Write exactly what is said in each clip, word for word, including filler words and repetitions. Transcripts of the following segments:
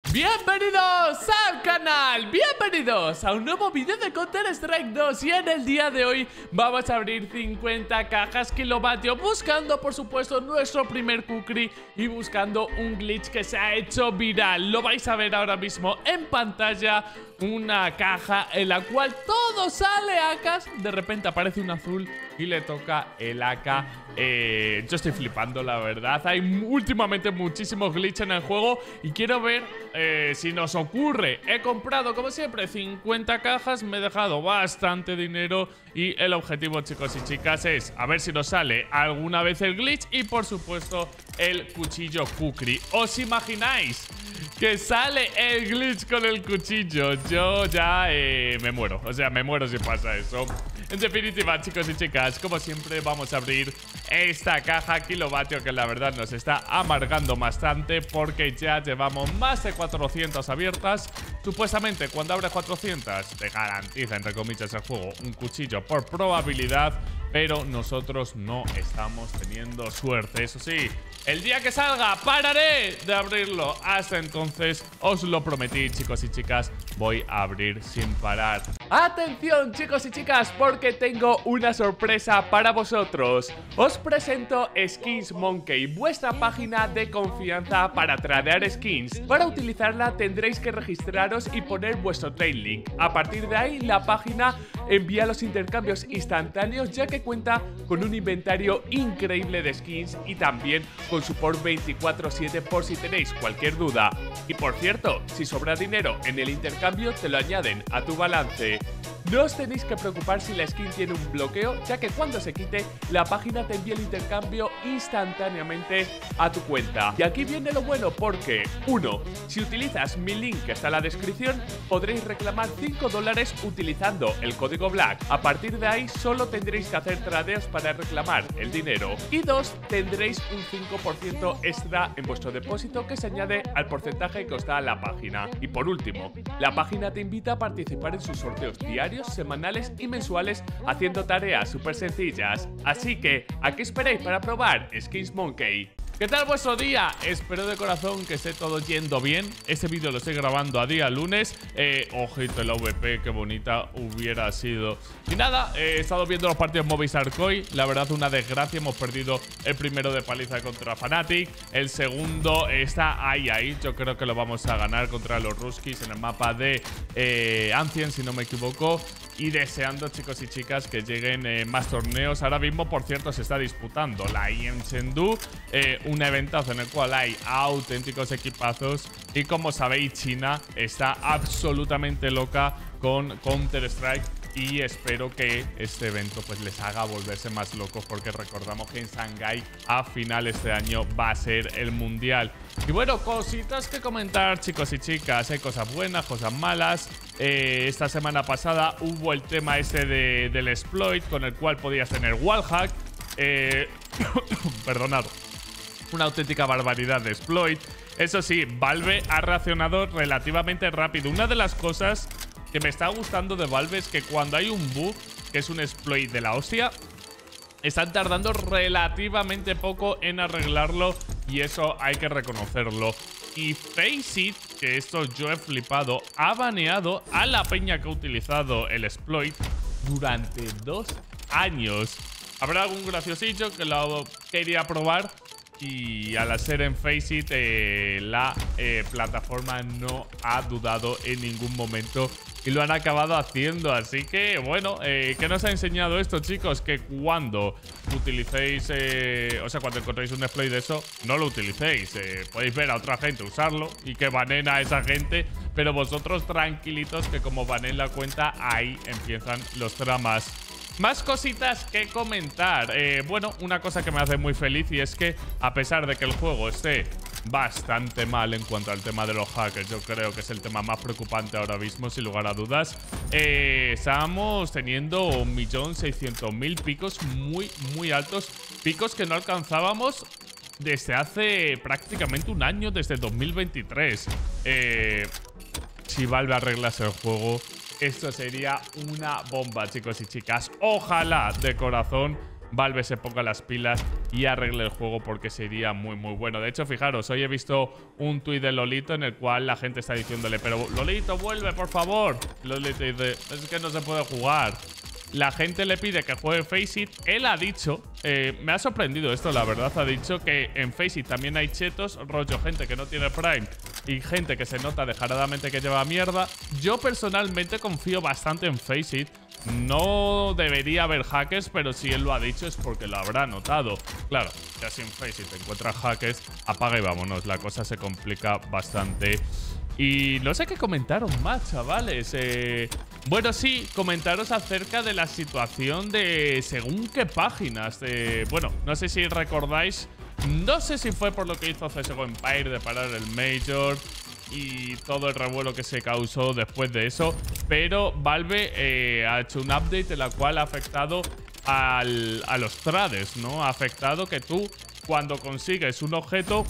Bienvenidos al canal, bienvenidos a un nuevo vídeo de Counter-Strike dos. Y en el día de hoy vamos a abrir cincuenta cajas kilovatio, buscando por supuesto nuestro primer kukri y buscando un glitch que se ha hecho viral. Lo vais a ver ahora mismo en pantalla, una caja en la cual todo sale A Ks. De repente aparece un azul y le toca el A K. eh, Yo estoy flipando, la verdad. Hay últimamente muchísimos glitches en el juego y quiero ver eh, si nos ocurre. He comprado, como siempre, cincuenta cajas. Me he dejado bastante dinero y el objetivo, chicos y chicas, es a ver si nos sale alguna vez el glitch y, por supuesto, el cuchillo kukri. ¿Os imagináis que sale el glitch con el cuchillo? Yo ya eh, me muero. O sea, me muero si pasa eso. En definitiva, chicos y chicas, como siempre vamos a abrir esta caja kilovatio que la verdad nos está amargando bastante porque ya llevamos más de cuatrocientas abiertas. Supuestamente cuando abres cuatrocientas te garantiza, entre comillas, el juego un cuchillo por probabilidad, pero nosotros no estamos teniendo suerte. Eso sí, el día que salga pararé de abrirlo. Hasta entonces, os lo prometí, chicos y chicas, voy a abrir sin parar. Atención, chicos y chicas, porque tengo una sorpresa para vosotros. Os presento Skins Monkey, vuestra página de confianza para tradear skins. Para utilizarla tendréis que registraros y poner vuestro trade link. A partir de ahí, la página envía los intercambios instantáneos, ya que cuenta con un inventario increíble de skins y también con support veinticuatro siete por si tenéis cualquier duda. Y por cierto, si sobra dinero en el intercambio, te lo añaden a tu balance. No os tenéis que preocupar si la skin tiene un bloqueo, ya que cuando se quite, la página te envía el intercambio instantáneamente a tu cuenta. Y aquí viene lo bueno porque, uno, si utilizas mi link que está en la descripción, podréis reclamar cinco dólares utilizando el código Black. A partir de ahí, solo tendréis que hacer tradeos para reclamar el dinero. Y dos, tendréis un cinco por ciento extra en vuestro depósito que se añade al porcentaje que os da la página. Y por último, la página te invita a participar en sus sorteos diarios, semanales y mensuales, haciendo tareas súper sencillas. Así que, ¿a qué esperáis para probar Skins Monkey? ¿Qué tal vuestro día? Espero de corazón que esté todo yendo bien. Este vídeo lo estoy grabando a día lunes. eh, Ojito la V P, qué bonita hubiera sido. Y nada, eh, he estado viendo los partidos Movistar Coin. La verdad, una desgracia. Hemos perdido el primero de paliza contra Fnatic. El segundo está ahí, ahí. Yo creo que lo vamos a ganar contra los Ruskis en el mapa de eh, Ancient, si no me equivoco. Y deseando, chicos y chicas, que lleguen eh, más torneos. Ahora mismo, por cierto, se está disputando la I E M Chengdu, eh, un eventazo en el cual hay auténticos equipazos. Y como sabéis, China está absolutamente loca con Counter-Strike. Y espero que este evento pues les haga volverse más locos, porque recordamos que en Shanghái a finales de año va a ser el mundial. Y bueno, cositas que comentar, chicos y chicas. Hay cosas buenas, cosas malas. eh, Esta semana pasada hubo el tema ese de, del exploit, con el cual podías tener wallhack. eh, Perdonad. Una auténtica barbaridad de exploit. Eso sí, Valve ha reaccionado relativamente rápido. Una de las cosas que me está gustando de Valve es que cuando hay un bug, que es un exploit de la hostia, están tardando relativamente poco en arreglarlo, y eso hay que reconocerlo. Y Faceit, que esto yo he flipado, ha baneado a la peña que ha utilizado el exploit durante dos años. Habrá algún graciosillo que lo quería probar, y al hacer en Faceit, eh, la eh, plataforma no ha dudado en ningún momento y lo han acabado haciendo. Así que, bueno, eh, ¿qué nos ha enseñado esto, chicos? Que cuando utilicéis, eh, o sea, cuando encontréis un exploit de eso, no lo utilicéis. Eh, podéis ver a otra gente usarlo y que banen a esa gente, pero vosotros tranquilitos, que como banen la cuenta, ahí empiezan los dramas. Más cositas que comentar. Eh, bueno, una cosa que me hace muy feliz, y es que a pesar de que el juego esté bastante mal en cuanto al tema de los hackers, yo creo que es el tema más preocupante ahora mismo, sin lugar a dudas, eh, estamos teniendo un millón seiscientos mil picos muy, muy altos. Picos que no alcanzábamos desde hace prácticamente un año, desde dos mil veintitrés. Eh, si Valve arreglase el juego, esto sería una bomba, chicos y chicas. Ojalá de corazón Valve se ponga las pilas y arregle el juego, porque sería muy muy bueno. De hecho, fijaros, hoy he visto un tuit de Lolito en el cual la gente está diciéndole: pero Lolito, vuelve, por favor. Lolito dice: es que no se puede jugar. La gente le pide que juegue Faceit. Él ha dicho, eh, me ha sorprendido esto, la verdad, ha dicho que en Faceit también hay chetos, rollo gente que no tiene Prime y gente que se nota descaradamente que lleva mierda. Yo personalmente confío bastante en Faceit. No debería haber hackers, pero si él lo ha dicho es porque lo habrá notado. Claro, ya si en Faceit te encuentras hackers, apaga y vámonos. La cosa se complica bastante. Y no sé qué comentaros más, chavales. Eh, bueno, sí, comentaros acerca de la situación de según qué páginas. De, bueno, no sé si recordáis, no sé si fue por lo que hizo C S G O Empire de parar el Major y todo el revuelo que se causó después de eso, pero Valve eh, ha hecho un update en la cual ha afectado al, a los trades, ¿no? Ha afectado que tú, cuando consigues un objeto,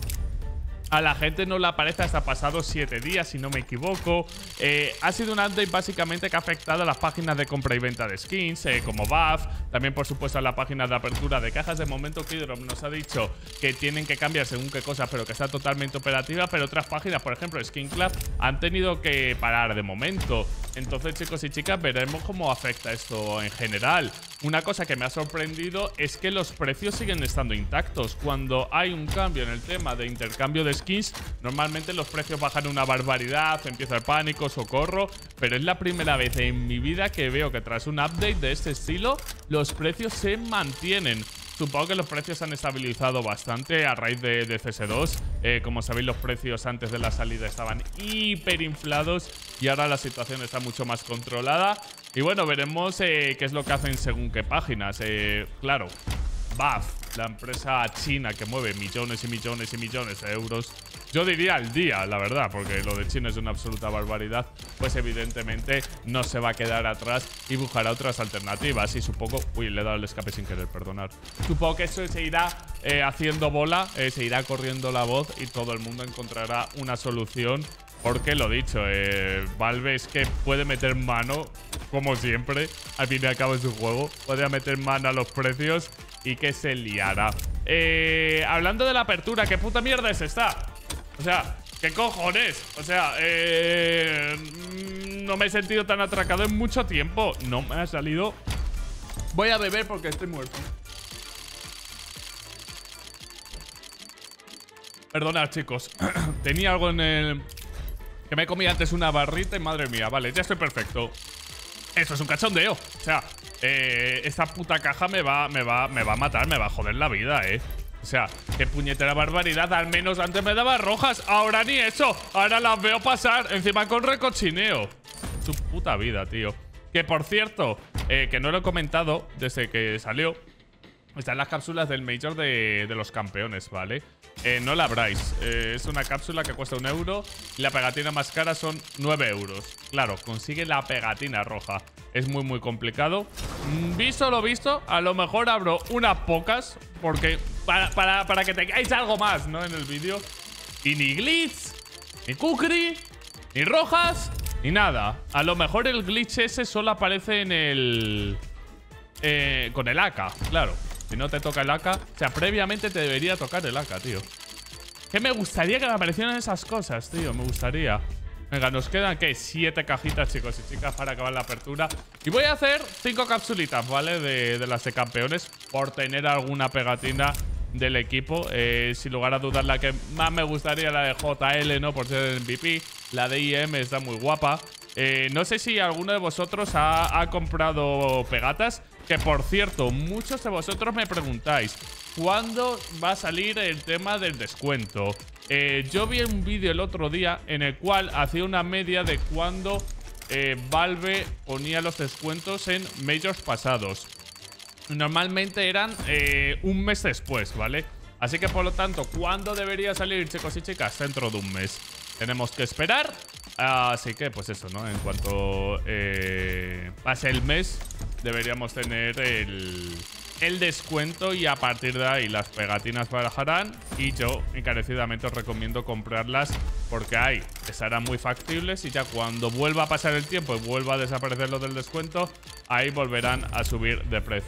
a la gente no le aparece hasta pasados siete días, si no me equivoco. Eh, ha sido un update básicamente que ha afectado a las páginas de compra y venta de skins, eh, como B A F. También, por supuesto, a la página de apertura de cajas. De momento, Kidrop nos ha dicho que tienen que cambiar según qué cosas, pero que está totalmente operativa. Pero otras páginas, por ejemplo, Skin Club, han tenido que parar de momento. Entonces, chicos y chicas, veremos cómo afecta esto en general. Una cosa que me ha sorprendido es que los precios siguen estando intactos. Cuando hay un cambio en el tema de intercambio de skins, normalmente los precios bajan una barbaridad, empieza el pánico, socorro, pero es la primera vez en mi vida que veo que tras un update de este estilo, los precios se mantienen. Supongo que los precios han estabilizado bastante a raíz de, de C S dos. Eh, como sabéis, los precios antes de la salida estaban hiperinflados y ahora la situación está mucho más controlada. Y bueno, veremos eh, qué es lo que hacen según qué páginas. Eh, claro, B A F, la empresa china que mueve millones y millones y millones de euros, yo diría al día, la verdad, porque lo de China es una absoluta barbaridad, pues evidentemente no se va a quedar atrás y buscará otras alternativas. Y supongo... Uy, le he dado el escape sin querer, perdonad. Supongo que eso se irá eh, haciendo bola, eh, se irá corriendo la voz y todo el mundo encontrará una solución. Porque lo dicho, eh, Valve es que puede meter mano, como siempre, al fin y al cabo de su juego, puede meter mano a los precios y que se liará. Eh, hablando de la apertura, ¿qué puta mierda es esta? O sea, ¿qué cojones? O sea, eh, no me he sentido tan atracado en mucho tiempo. No me ha salido. Voy a beber porque estoy muerto. Perdonad, chicos. Tenía algo en el... que me comí antes una barrita y madre mía. Vale, ya estoy perfecto. Esto es un cachondeo. O sea, eh, esta puta caja me va, me va, me va a matar, me va a joder la vida, eh. O sea, qué puñetera barbaridad. Al menos antes me daba rojas, ahora ni eso. Ahora las veo pasar, encima con recochineo. Su puta vida, tío. Que por cierto, eh, que no lo he comentado desde que salió, están las cápsulas del Major de, de los campeones, ¿vale? Eh, no la abráis. Eh, es una cápsula que cuesta un euro y la pegatina más cara son nueve euros. Claro, consigue la pegatina roja. Es muy, muy complicado. Mm, visto lo visto, a lo mejor abro unas pocas porque para, para, para que tengáis algo más, ¿no? En el vídeo. Y ni glitch, ni kukri, ni rojas, ni nada. A lo mejor el glitch ese solo aparece en el... Eh, con el A K, claro. Si no te toca el A K, o sea, previamente te debería tocar el A K, tío. Que me gustaría que me aparecieran esas cosas, tío. Me gustaría. Venga, nos quedan, ¿qué? Siete cajitas, chicos y chicas, para acabar la apertura. Y voy a hacer cinco capsulitas, ¿vale? De, de las de campeones, por tener alguna pegatina del equipo. Eh, sin lugar a dudas, la que más me gustaría, la de J L, ¿no? Por ser el M V P. La de I M está muy guapa. Eh, no sé si alguno de vosotros ha, ha comprado pegatas. Que por cierto, muchos de vosotros me preguntáis ¿cuándo va a salir el tema del descuento? Eh, yo vi un vídeo el otro día en el cual hacía una media de cuándo eh, Valve ponía los descuentos en Majors pasados. Normalmente eran eh, un mes después, ¿vale? Así que por lo tanto, ¿cuándo debería salir, chicos y chicas? Dentro de un mes. Tenemos que esperar. Así que, pues eso, ¿no? En cuanto eh, pase el mes, deberíamos tener el, el descuento y a partir de ahí las pegatinas bajarán. Y yo encarecidamente os recomiendo comprarlas porque ahí estarán muy factibles y ya cuando vuelva a pasar el tiempo y vuelva a desaparecer lo del descuento, ahí volverán a subir de precio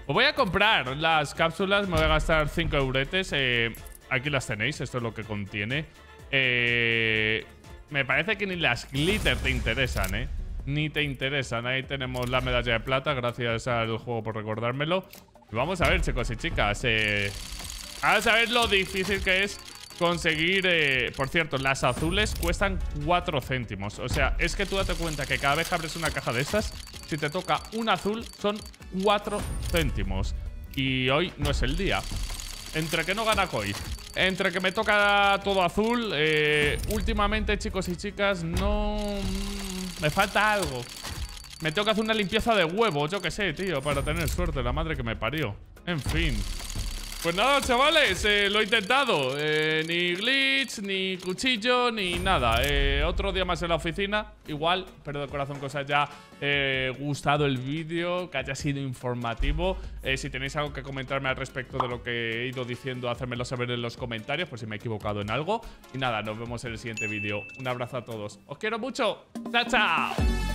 Os voy a comprar las cápsulas. Me voy a gastar cinco euretes. Eh, aquí las tenéis. Esto es lo que contiene. Eh, me parece que ni las glitter te interesan, ¿eh? Ni te interesan. Ahí tenemos la medalla de plata. Gracias al juego por recordármelo. Y vamos a ver, chicos y chicas. Eh, vamos a ver lo difícil que es conseguir, eh, por cierto, las azules cuestan cuatro céntimos. O sea, es que tú date cuenta que cada vez que abres una caja de estas, si te toca un azul, son cuatro céntimos. Y hoy no es el día. Entre que no gana Koi, entre que me toca todo azul, eh, últimamente, chicos y chicas, no... me falta algo. Me tengo que hacer una limpieza de huevos, yo qué sé, tío, para tener suerte, la madre que me parió. En fin. Pues nada, chavales, eh, lo he intentado. eh, Ni glitch, ni cuchillo, ni nada. eh, Otro día más en la oficina. Igual, pero de corazón que os haya eh, gustado el vídeo, que haya sido informativo. eh, Si tenéis algo que comentarme al respecto de lo que he ido diciendo, hacérmelo saber en los comentarios, por si me he equivocado en algo. Y nada, nos vemos en el siguiente vídeo. Un abrazo a todos. Os quiero mucho. ¡Chao, chao!